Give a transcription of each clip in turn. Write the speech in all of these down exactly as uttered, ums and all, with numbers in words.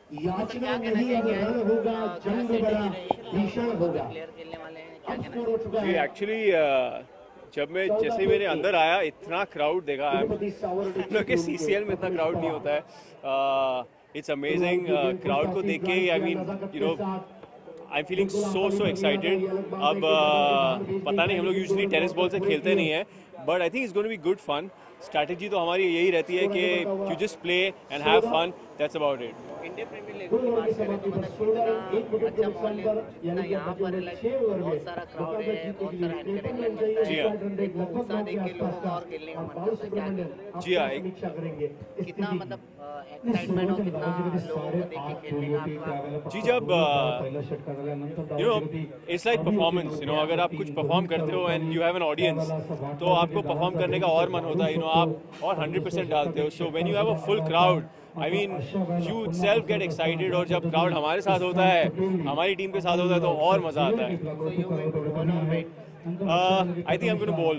याचना नहीं अब रण होगा, जंग बड़ा भीषण होगा। अब स्कोर हो चुका है। एक्चुअली जब मैं जैसे ही मैंने अंदर आया इतना क्राउड देखा है कि सीसीएल में इतना क्राउड नहीं होता है। इट्स अमेजिंग क्राउड को देख के I mean you know I am feeling so so excited. अब uh, पता नहीं हम लोग यूजुअली टेनिस बॉल से खेलते नहीं है but I think it's going to be good fun. Strategy तो हमारी यही रहती है कि you just play and have fun, that's about it. India Premier League की बात करें तो मतलब कितना अच्छा माहौल है ना, यहाँ पर बहुत सारा क्राउड है, बहुत सारा एनकरेजमेंट मिलता है। जी हाँ, उत्साह देख के लोगों का और खेलने का मन करता है। क्या कहेंगे? जी हाँ, कितना मतलब एक्साइटमेंट और कितना लोगों को देख के खेलने का आपका? जी जब you know it's like performance, you know अगर आप कुछ परफॉर्म करते हो and you have an audience तो आपको परफॉर्म करने का और मन होता है, यू नो आप और हंड्रेड परसेंट डालते हो। So when you have a full crowd I mean yourself get excited, और जब क्राउड हमारे साथ होता है, हमारी टीम के साथ होता है तो और मज़ा आता है। I think I am going to bowl.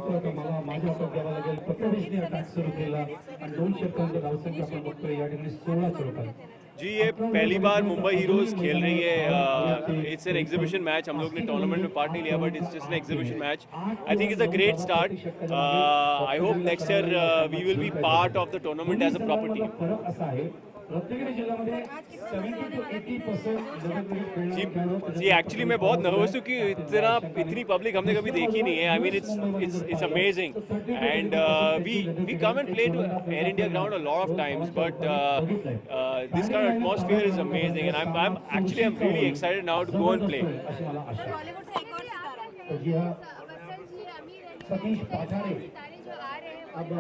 जी ये पहली बार मुंबई हीरोज खेल रही है। इट्स एन एग्जीबिशन मैच, हम लोग ने टूर्नामेंट में पार्ट नहीं लिया but it's just an exhibition match. I think it's a great start. I hope next year we will be part of the tournament as a proper team. जी जी actually मैं बहुत नर्वस हूँ कि इतना इतनी पब्लिक हमने कभी देखी नहीं है। I mean it's it's it's amazing and we we come and play to Air India ground a lot of times but this kind of atmosphere is amazing and I am I am actually I am really excited now to go and play. Satish Pathare अब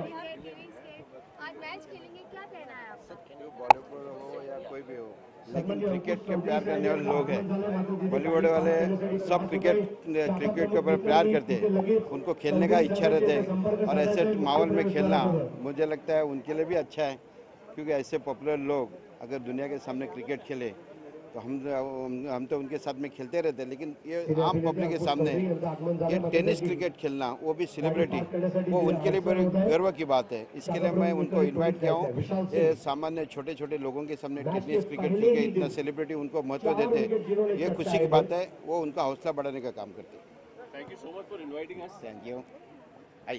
आज match खेलेंगे, क्या कहना है आपका? बॉलीवुड हो या कोई भी हो, लेकिन क्रिकेट के प्यार करने वाले लोग हैं, बॉलीवुड वाले सब क्रिकेट क्रिकेट के ऊपर प्यार करते हैं, उनको खेलने का इच्छा रहता है और ऐसे माहौल में खेलना मुझे लगता है उनके लिए भी अच्छा है, क्योंकि ऐसे पॉपुलर लोग अगर दुनिया के सामने क्रिकेट खेले तो हम हम तो उनके साथ में खेलते रहते हैं, लेकिन ये आम पब्लिक के सामने ये टेनिस क्रिकेट खेलना, वो भी सेलिब्रिटी, वो उनके लिए बड़े गर्व की बात है। इसके लिए मैं उनको इनवाइट किया हूँ। ये सामान्य छोटे छोटे लोगों के सामने टेनिस क्रिकेट खेल के इतना सेलिब्रिटी उनको महत्व देते हैं, ये खुशी की बात है। वो उनका हौसला बढ़ाने का काम करते हैं। Thank you so much for inviting us. Thank you. I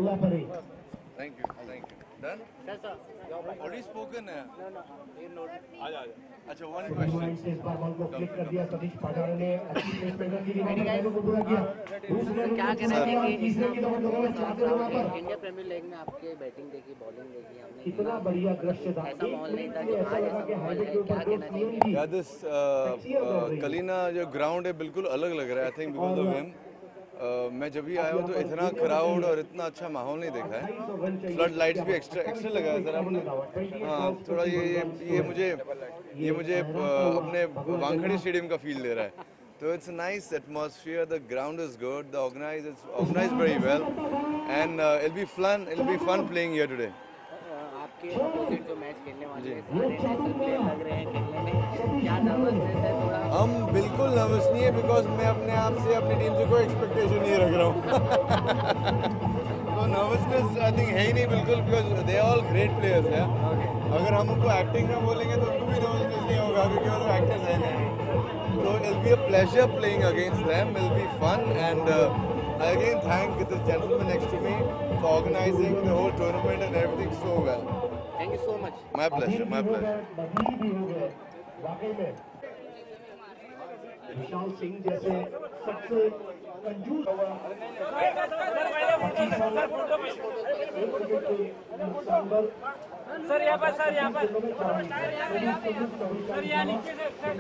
thank you thank you done already spoken है। आ जा अच्छा वन क्वेश्चन से इस बार बॉल को फ्लिक कर दिया सतीश पाठारे ने, अच्छी प्लेसमेंट की थी, मैंने को पूरा किया। दूसरे क्या कहना है कि तीसरे की दौड़ लगाना चाहते हैं वहां पर। इंडिया प्रीमियर लीग में आपके बैटिंग देखी, बॉलिंग देखी हमने, इतना बढ़िया दृश्य था, ऐसा माहौल नहीं था जो आज ऐसा माहौल है। क्या कहना चाहिए? या दिस कलीना जो ग्राउंड है बिल्कुल अलग लग रहा है। I think because of him मैं जब भी आया हूँ तो इतना क्राउड और इतना अच्छा माहौल नहीं देखा है। फ्लड लाइट्स भी एक्स्ट्रा एक्स्ट्रा लगा है सर आपने। हाँ थोड़ा ये ये ये मुझे ये मुझे अपने वानखेड़े स्टेडियम का फील दे रहा है। तो it's nice atmosphere, the ground is good, the organise is organised very well and it be fun it be fun playing here today. आपके अपोजिट जो मैच खेलने वाले हैं सारे नेशनल प्लेयर लग रहे हैं खेलने में, क्या नर्वसनेस है थोड़ा? हम बिल्कुल नर्वस नहीं है, बिकॉज मैं अपने आप से अपनी टीम से कोई एक्सपेक्टेशन नहीं रख रहा हूँ। तो नर्वसनेस आई थिंक है ही नहीं बिल्कुल, because they are all great players हैं। अगर हम उनको एक्टिंग में बोलेंगे तो उनको भी नर्वसनेस नहीं होगा, क्योंकि वो तो एक्टर्स हैं नहीं। So it'll be a pleasure playing against them. It'll be fun, and uh, I again thank the gentleman next to me for organizing the whole tournament and everything so well. Thank you so much. My pleasure, my pleasure. Vishal Singh जैसे सबसे कंजूस sir यहाँ पर sir यहाँ पर sir यहाँ नीचे से सर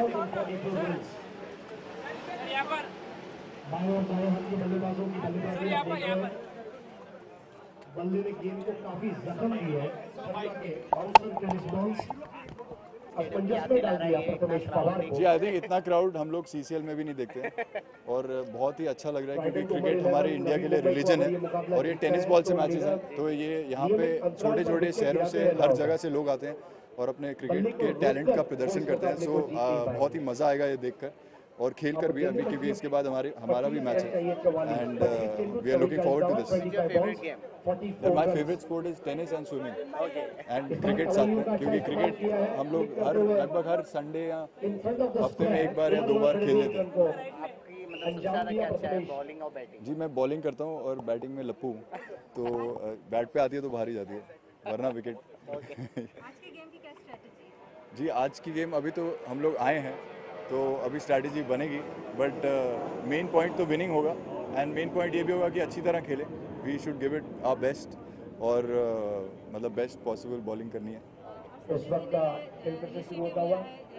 यहाँ पर बाएं और दाएं हाथ के बल्लेबाजों की सर यहाँ पर यहाँ पर बल्ले ने गेंद को काफी जख्म दिया है। बाउंसर के रिस्पॉन्स अब पंजाब में डाल दिया प्रथमेश पवार को। जी आई थिंक इतना क्राउड हम लोग सीसीएल में भी नहीं देखते और बहुत ही अच्छा लग रहा है, क्योंकि क्रिकेट हमारे इंडिया के लिए रिलीजन है और ये टेनिस बॉल से मैचेस हैं, तो ये यहाँ पे छोटे छोटे शहरों से हर जगह से लोग आते हैं और अपने क्रिकेट के टैलेंट का प्रदर्शन करते हैं। सो बहुत ही मज़ा आएगा ये देखकर। और खेल कर भी अभी, क्योंकि इसके बाद हमारे हमारा भी मैच है and we are looking forward to this. My favourite sport is tennis and swimming and cricket साथ में, क्योंकि क्रिकेट हम लोग हर लगभग हर संडे या हफ्ते में एक बार या दो बार खेल लेते हैं। आपकी मतलब सबसे ज़्यादा क्या अच्छा है, बॉलिंग और बैटिंग? जी मैं बॉलिंग करता हूँ और बैटिंग में लप्पू हूँ, तो बैट पे आती है तो बाहर ही जाती है, वरना विकेट। आज की गेम की क्या स्ट्रेटजी है? जी आज की गेम अभी तो हम लोग आए हैं तो अभी स्ट्रैटेजी बनेगी, बट मेन पॉइंट तो विनिंग होगा एंड मेन पॉइंट ये भी होगा कि अच्छी तरह खेलें। We should give it our best और uh, मतलब बेस्ट पॉसिबल बॉलिंग करनी है। इस वक्त का खेल फिर से शुरू होता हुआ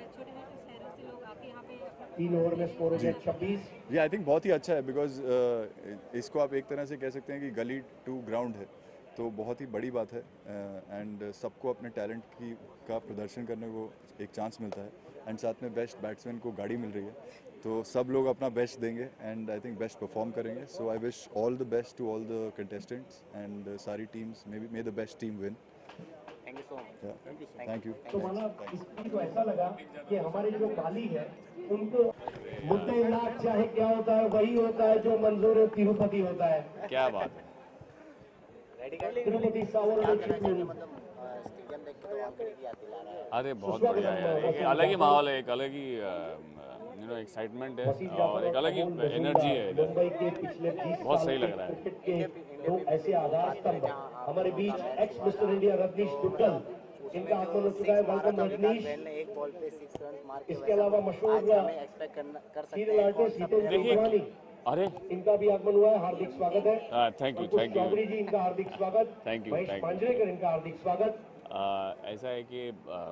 तीन ओवर में स्कोर हो गया छब्बीस। जी आई थिंक बहुत ही अच्छा है, बिकॉज uh, इसको आप एक तरह से कह सकते हैं कि गली टू ग्राउंड है, तो बहुत ही बड़ी बात है एंड uh, सबको अपने टैलेंट की का प्रदर्शन करने को एक चांस मिलता है एंड साथ में बेस्ट बैट्समैन को गाड़ी मिल रही है, तो सब लोग अपना बेस्ट देंगे and I think best perform करेंगे। So I wish all the best to all the contestants and सारी teams may be may the best team win. Thank you so much. Thank you. तो माना इसकी तो ऐसा लगा कि हमारे जो माली है उनको मुद्दे लाख चाहे क्या होता है वही होता है जो मंजूर तिरुपति होता है। क्या बात है। तिरुपति सावर मतलब स्टेडियम देख के तो वाकई की याद दिला रहा है। अरे बहुत बढ़िया यार, एक अलग ही माहौल है, एक अलग ही यू नो एक्साइटमेंट है और एक अलग ही एनर्जी है इधर। मुंबई के पिछले बीस बहुत साल सही के लग रहा है। क्रिकेट के दो ऐसे आधार स्तंभ हमारे बीच ex Mister India Rajneesh Duggal, इनका आगमन हो चुका है। वेलकम रजनीश। एक बॉल पे सिक्स रन मार के इसके अलावा मशहूर एक्सपेक्ट कर सकते सीरियल आर्टिस्ट हितेंद्र गुरवानी, अरे इनका भी आगमन हुआ है, हार्दिक स्वागत है। Thank you Ankush thank you Chaudhary ji, इनका हार्दिक स्वागत। Thank you, Mahesh thank you. Manjrekar, इनका हार्दिक स्वागत। ऐसा है कि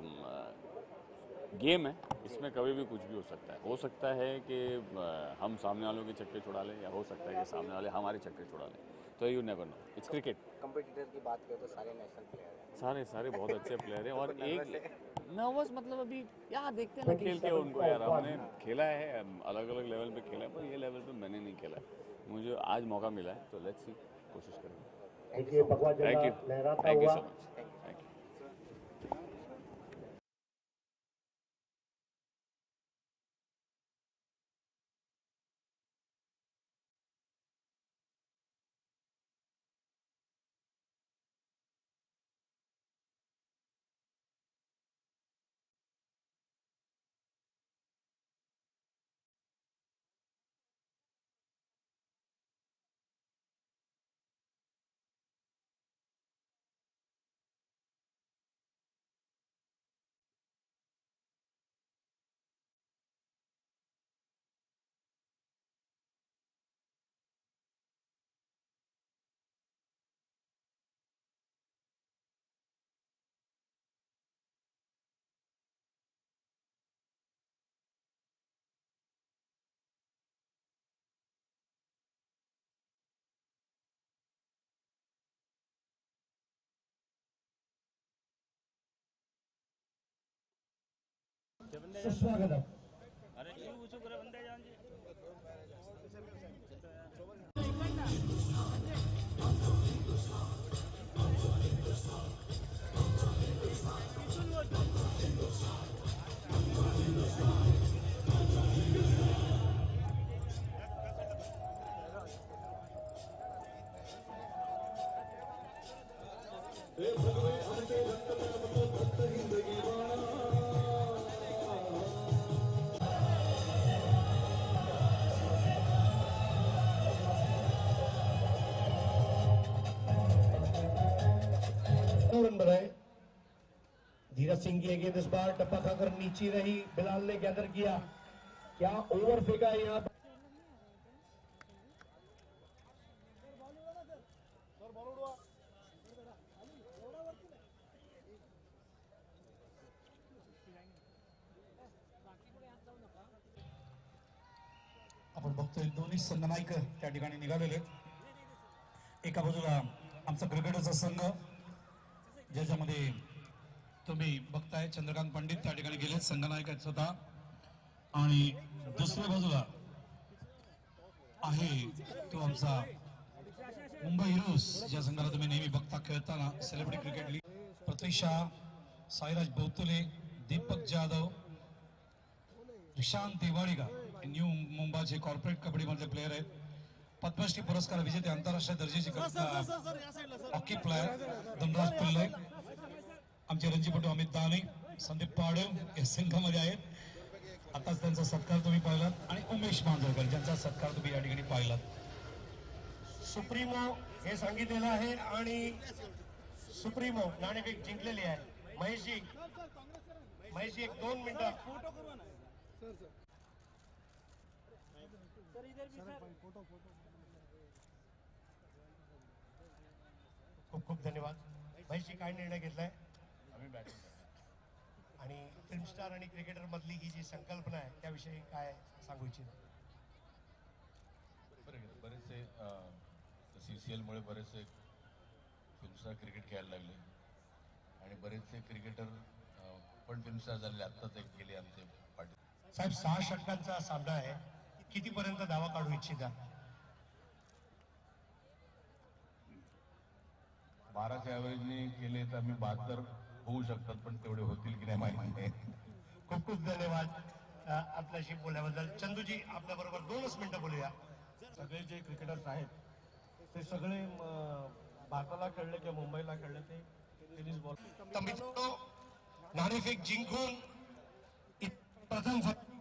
गेम है, इसमें कभी भी कुछ भी हो सकता है। हो सकता है कि हम सामने वालों के चक्के छुड़ा लें या हो सकता है कि सामने वाले हमारे चक्के छुड़ा लें, तो you never know, it's cricket. Competitor की बात करें तो सारे नेशनल प्लेयर हैं, सारे सारे बहुत अच्छे प्लेयर हैं और एक नर्वस मतलब अभी यार देखते हैं ना खेल के उनको, यार हमने खेला है अलग अलग लेवल पे खेला है, पर ये लेवल पे मैंने नहीं खेला है, मुझे आज मौका मिला है, तो लेट्स सी, कोशिश करेंगे। देखिए भगवा झंडा थैंक यू लहराता थैंक यू हुआ। So much thank you. स्वागत। रन बनाए। धीरज सिंह की गेंद इस बार टप्पा खाकर नीचे रही, बिलाल ने गैदर किया, क्या ओवर फेंका है यहाँ पर। आपण बघतोय दोन्ही संघ नायक त्या ठिकाणी निघालेले आहेत. एका बाजूला आमचा क्रिकेटचा संघ ज्याच्यामध्ये तुम्ही बघताय चंद्रकांत पंडित त्या ठिकाणी गेले, संघनायक आहेत स्वतः, आणि दुसऱ्या बाजूला आहे तो आमचा मुंबई हिरोज, ज्या संघाला तुम्ही नेहमी बघता खेळताना celebrity cricket league. Pratiksha, Sairaj Botule, Deepak Jadhav, Ishant Tiwari का न्यू मुंबईचे कॉर्पोरेट कबड्डीमधले प्लेयर आहेत. पद्मश्री पुरस्कार विजेते आंतरराष्ट्रीय दर्जाचे हॉकी प्लेयर धनराज पिल्ले, आमचे रणजीपटू अमित दाने, संदीप पाडव या संघामध्ये आहेत. आताच त्यांचा सत्कार तुम्ही पाहिलात आणि उमेश मांजरकर ज्यांचा सत्कार तुम्ही या ठिकाणी पाहिलात. सुप्रीमो हे सांगितलेलं आहे आणि सुप्रीमो नाणेफेक जिंकलेली आहे. महेशजी महेशजी एक दोन मिनिटं. खूप खूप धन्यवाद. महेशजी काय निर्णय घेतलाय? आम्ही बॅटिंग आणि फिल्म स्टार आणि क्रिकेटर मधली ही जी संकल्पना आहे त्याविषयी काय सांगू इच्छिता? बरेचसे सी सी एलमुळे बरेचसे फिल्मस्टार क्रिकेट खेळायला लागले आणि बरेचसे क्रिकेटर पण फिल्मस्टार झालेले. आत्ताच एक गेले आमचे पाटील साहेब. सहा षटकांचा सामना आहे, कितीपर्यंत दावा काढू इच्छिता? बाराच्या ॲव्हरेजने केले तर आम्ही बहात्तर होऊ शकतात, पण तेवढे होतील की नाही माहिती नाही. खूप खूप धन्यवाद आपल्याशी बोलल्याबद्दल. चंदूजी आपल्या बरोबर दोनच मिनिटं बोलूया. सगळे जे क्रिकेटर्स आहेत ते सगळे भारताला खेळले किंवा मुंबईला खेळले ते टेनिस बॉल. मित्रांनो, नाणेफेक जिंकून प्रथम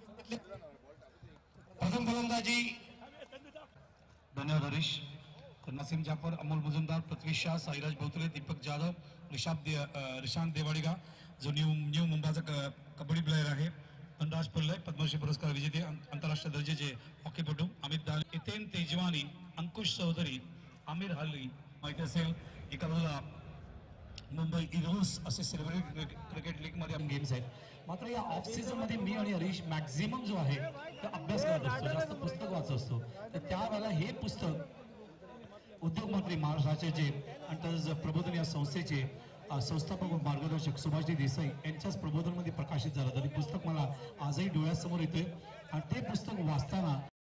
प्रथम फलंदाजी. धन्यवाद हरीश. नसीम जाफर, अमोल मुजुमदार, पृथ्वी शाह, साईराज भोसले, दीपक जाधव, ऋषभ दे ऋषांत देवाडिगा जो न्यू न्यू मुंबईचा कबड्डी प्लेयर आहे. धनराज पिल्ले पद्मश्री पुरस्कार विजेते आंतरराष्ट्रीय दर्जाचे हॉकीपटू अमित दाने, इतेन तेजवानी, अंकुश चौधरी, आमिर हली माहिती असेल. एका बाजूला मुंबई इंडियन्स असे सेलिब्रिटी क्रिकेट लीग मध्ये गेम्स आहेत. मात्र या ऑफ सीझन मध्ये मी आणि हरीश मॅक्झिमम जो आहे तो अभ्यास करत असतो, जास्त पुस्तक वाचत असतो. तर त्यावेळेला हे पुस्तक उद्योग मंत्री महाराष्ट्राचे जे आणि प्रबोधन या संस्थेचे संस्थापक मार्गदर्शक सुभाषजी देसाई यांच्याच प्रबोधनमध्ये प्रकाशित झालं. तरी पुस्तक मला आजही डोळ्यासमोर येते आणि ते पुस्तक वाचताना